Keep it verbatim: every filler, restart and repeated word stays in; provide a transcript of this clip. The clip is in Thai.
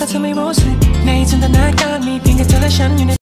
เธอไม่รู้สึกในจินตนาการมีเพียงแค่เธอและฉันอยู่ใน